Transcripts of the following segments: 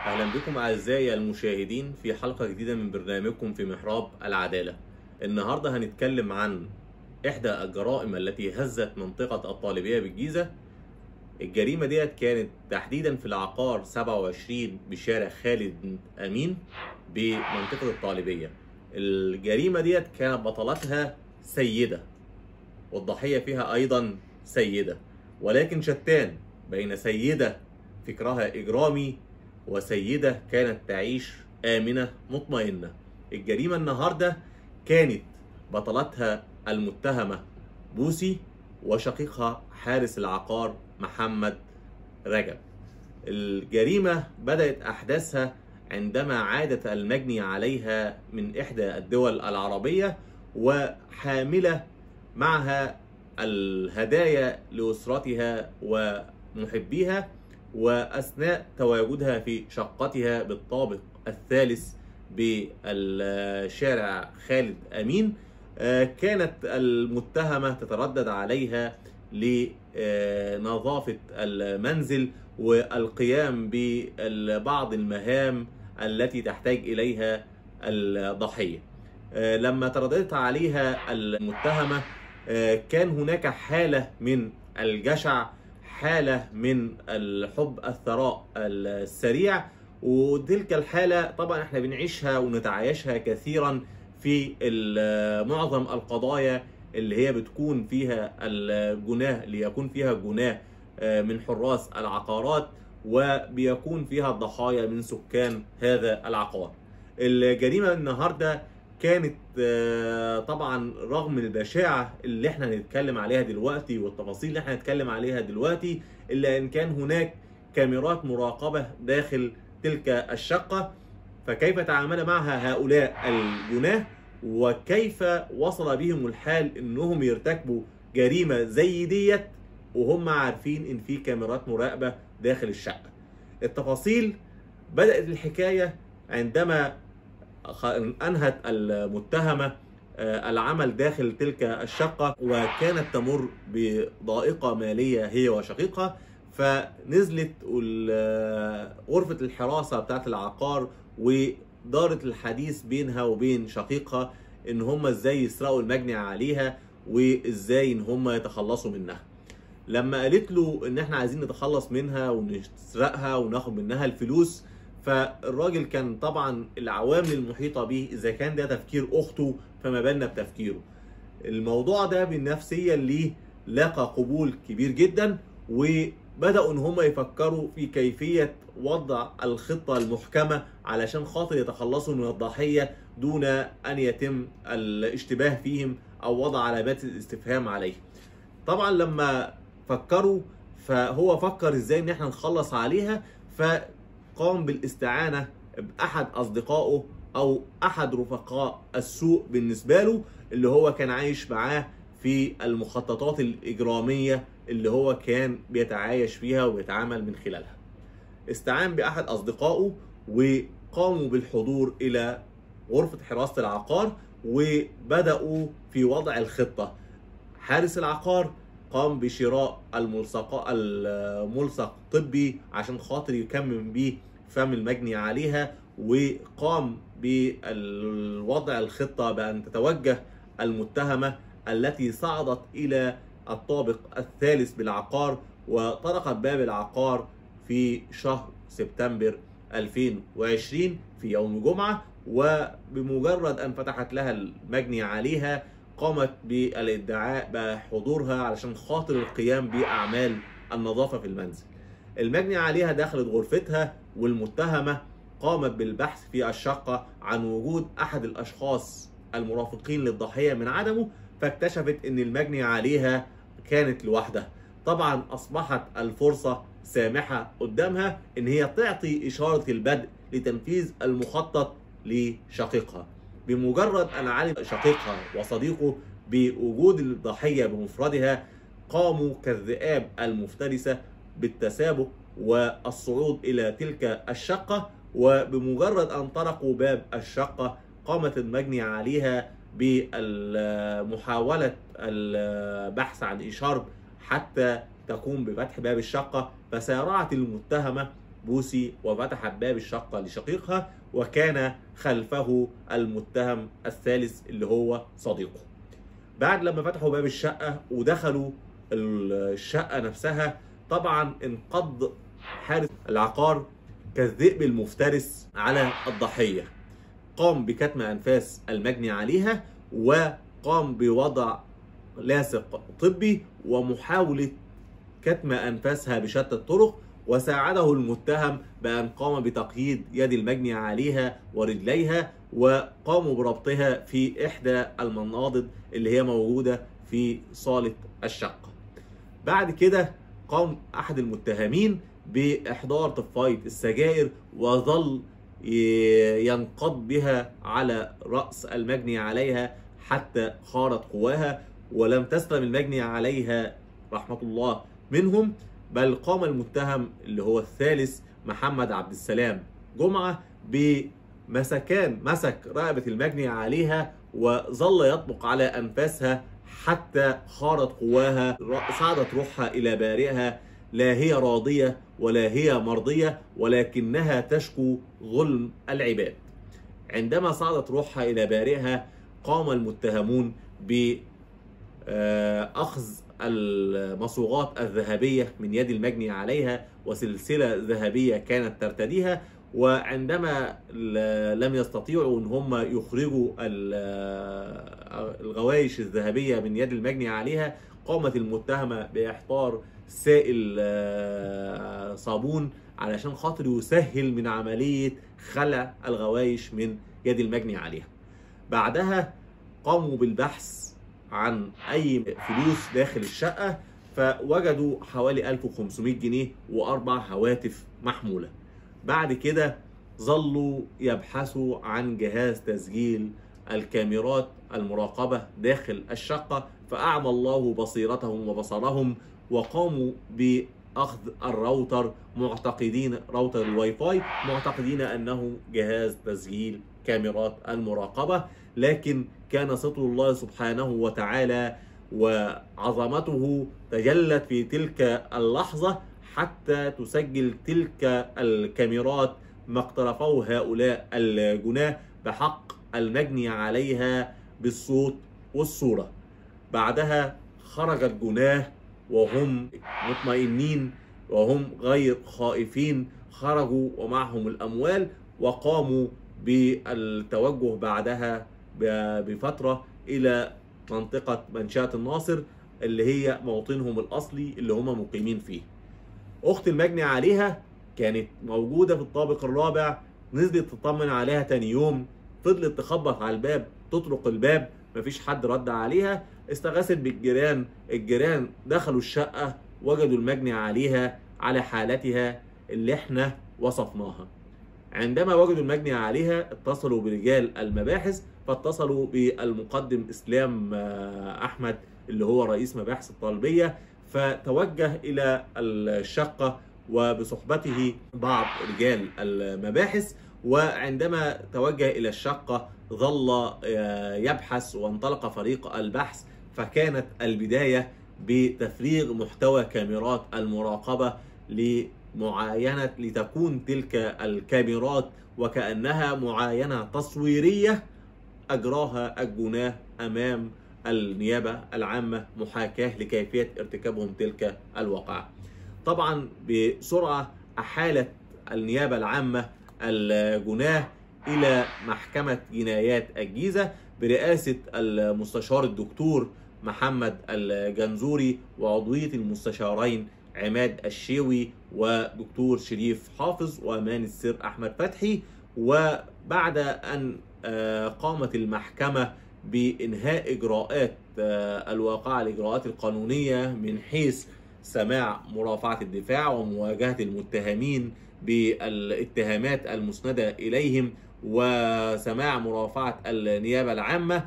أهلا بكم أعزائي المشاهدين في حلقة جديدة من برنامجكم في محراب العدالة. النهاردة هنتكلم عن إحدى الجرائم التي هزت منطقة الطالبية بالجيزة. الجريمة ديت كانت تحديدا في العقار 27 بشارع خالد أمين بمنطقة الطالبية. الجريمة ديت كانت بطلتها سيدة والضحية فيها أيضا سيدة، ولكن شتان بين سيدة فكرها إجرامي وسيدة كانت تعيش آمنة مطمئنة. الجريمة النهاردة كانت بطلتها المتهمة بوسي وشقيقها حارس العقار محمد رجب. الجريمة بدأت أحداثها عندما عادت المجني عليها من إحدى الدول العربية وحاملة معها الهدايا لأسرتها ومحبيها، وأثناء تواجدها في شقتها بالطابق الثالث بالشارع خالد أمين كانت المتهمة تتردد عليها لنظافة المنزل والقيام ببعض المهام التي تحتاج إليها الضحية. لما ترددت عليها المتهمة كان هناك حالة من الجشع، حالة من الحب الثراء السريع، وتلك الحالة طبعا احنا بنعيشها ونتعايشها كثيرا في معظم القضايا اللي هي بتكون فيها الجناه، ليكون فيها الجناه من حراس العقارات وبيكون فيها الضحايا من سكان هذا العقار. الجريمة النهاردة كانت طبعا رغم البشاعة اللي احنا هنتكلم عليها دلوقتي والتفاصيل اللي احنا هنتكلم عليها دلوقتي، إلا إن كان هناك كاميرات مراقبة داخل تلك الشقة، فكيف تعامل معها هؤلاء الجناه وكيف وصل بهم الحال إنهم يرتكبوا جريمة زي ديت وهم عارفين إن في كاميرات مراقبة داخل الشقة. التفاصيل بدأت الحكاية عندما أنهت المتهمة العمل داخل تلك الشقة وكانت تمر بضائقة مالية هي وشقيقها، فنزلت غرفة الحراسة بتاعت العقار ودارت الحديث بينها وبين شقيقها إن هم إزاي يسرقوا المجني عليها وإزاي إن هم يتخلصوا منها. لما قالت له إن إحنا عايزين نتخلص منها ونسرقها وناخد منها الفلوس، فالراجل كان طبعا العوامل المحيطة به إذا كان ده تفكير أخته فما بالنا بتفكيره. الموضوع ده بالنفسية اللي لاقى قبول كبير جدا، وبدأوا إن هم يفكروا في كيفية وضع الخطة المحكمة علشان خاطر يتخلصوا من الضحية دون أن يتم الاشتباه فيهم أو وضع علامات الاستفهام عليه. طبعا لما فكروا فهو فكر إزاي إن احنا نخلص عليها، قام بالاستعانة بأحد أصدقائه أو أحد رفقاء السوء بالنسبة له اللي هو كان عايش معاه في المخططات الإجرامية اللي هو كان بيتعايش فيها ويتعامل من خلالها. استعان بأحد أصدقائه وقاموا بالحضور إلى غرفة حراسة العقار وبدأوا في وضع الخطة. حارس العقار قام بشراء الملصق طبي عشان خاطر يكمم بيه فم المجني عليها، وقام بالوضع الخطة بأن تتوجه المتهمة التي صعدت إلى الطابق الثالث بالعقار وطرقت باب العقار في شهر سبتمبر 2020 في يوم جمعة، وبمجرد أن فتحت لها المجني عليها قامت بالادعاء بحضورها علشان خاطر القيام بأعمال النظافة في المنزل. المجني عليها دخلت غرفتها والمتهمة قامت بالبحث في الشقة عن وجود أحد الأشخاص المرافقين للضحية من عدمه، فاكتشفت أن المجني عليها كانت لوحدها. طبعا أصبحت الفرصة سامحة قدامها أن هي تعطي إشارة البدء لتنفيذ المخطط لشقيقها. بمجرد أن علم شقيقها وصديقه بوجود الضحية بمفردها قاموا كالذئاب المفترسة بالتسابق والصعود إلى تلك الشقة، وبمجرد أن طرقوا باب الشقة قامت المجني عليها بمحاولة البحث عن إشارة حتى تقوم بفتح باب الشقة، فسارعت المتهمة بوسي وفتحت باب الشقة لشقيقها، وكان خلفه المتهم الثالث اللي هو صديقه. بعد لما فتحوا باب الشقة ودخلوا الشقة نفسها، طبعا انقض حارس العقار كالذئب المفترس على الضحية. قام بكتم أنفاس المجني عليها، وقام بوضع لاصق طبي ومحاولة كتم أنفاسها بشتى الطرق، وساعده المتهم بأن قام بتقييد يد المجني عليها ورجليها، وقاموا بربطها في إحدى المناضد اللي هي موجودة في صالة الشقة. بعد كده قام أحد المتهمين بإحضار طفاية السجائر، وظل ينقض بها على رأس المجني عليها حتى خارت قواها، ولم تسلم المجني عليها رحمة الله منهم، بل قام المتهم اللي هو الثالث محمد عبد السلام جمعة مسك رقبة المجني عليها وظل يطبق على أنفاسها حتى خارت قواها، صعدت روحها إلى بارئها، لا هي راضية ولا هي مرضية، ولكنها تشكو ظلم العباد. عندما صعدت روحها إلى بارئها، قام المتهمون بأخذ المصوغات الذهبية من يد المجني عليها وسلسلة ذهبية كانت ترتديها، وعندما لم يستطيعوا ان هم يخرجوا الغوايش الذهبية من يد المجني عليها، قامت المتهمة بإحضار سائل صابون علشان خاطر يسهل من عملية خلع الغوايش من يد المجني عليها. بعدها قاموا بالبحث عن أي فلوس داخل الشقة، فوجدوا حوالي 1500 جنيه و4 هواتف محمولة. بعد كده ظلوا يبحثوا عن جهاز تسجيل الكاميرات المراقبة داخل الشقة، فأعمى الله بصيرتهم وبصرهم، وقاموا بأخذ الراوتر راوتر الواي فاي معتقدين أنه جهاز تسجيل كاميرات المراقبة. لكن كان ستر الله سبحانه وتعالى وعظمته تجلت في تلك اللحظة حتى تسجل تلك الكاميرات ما اقترفوه هؤلاء الجناه بحق المجني عليها بالصوت والصورة. بعدها خرج الجناه وهم مطمئنين وهم غير خائفين، خرجوا ومعهم الأموال، وقاموا بالتوجه بعدها بفترة إلى منطقة منشأة الناصر اللي هي موطنهم الأصلي اللي هم مقيمين فيه. أخت المجني عليها كانت موجودة في الطابق الرابع، نزلت تطمن عليها تاني يوم، فضلت تخبط على الباب، تطرق الباب، مفيش حد رد عليها، استغاثت بالجيران، الجيران دخلوا الشقة وجدوا المجني عليها على حالتها اللي احنا وصفناها. عندما وجدوا المجني عليها اتصلوا برجال المباحث، فاتصلوا بالمقدم إسلام أحمد اللي هو رئيس مباحث الطالبية، فتوجه إلى الشقة وبصحبته بعض رجال المباحث. وعندما توجه إلى الشقة ظل يبحث، وانطلق فريق البحث، فكانت البداية بتفريغ محتوى كاميرات المراقبة لمعاينة لتكون تلك الكاميرات وكأنها معاينة تصويرية أجراها الجناه أمام النيابة العامة محاكاة لكيفية ارتكابهم تلك الواقعة. طبعا بسرعة أحالت النيابة العامة الجناه إلى محكمة جنايات الجيزة برئاسة المستشار الدكتور محمد الجنزوري وعضوية المستشارين عماد الشيوي ودكتور شريف حافظ وأمان السر أحمد فتحي. وبعد أن قامت المحكمة بإنهاء إجراءات الواقعة، الإجراءات القانونية من حيث سماع مرافعة الدفاع ومواجهة المتهمين بالاتهامات المسندة إليهم وسماع مرافعة النيابة العامة،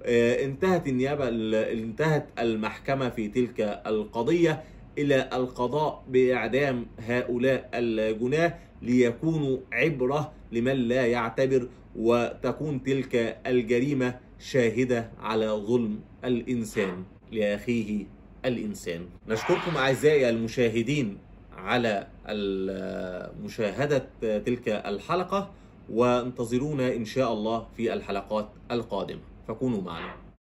انتهت المحكمة في تلك القضية إلى القضاء بإعدام هؤلاء الجناه ليكونوا عبرة لمن لا يعتبر، وتكون تلك الجريمة شاهدة على ظلم الإنسان لأخيه الإنسان. نشكركم أعزائي المشاهدين على مشاهدة تلك الحلقة، وانتظرونا إن شاء الله في الحلقات القادمة، فكونوا معنا.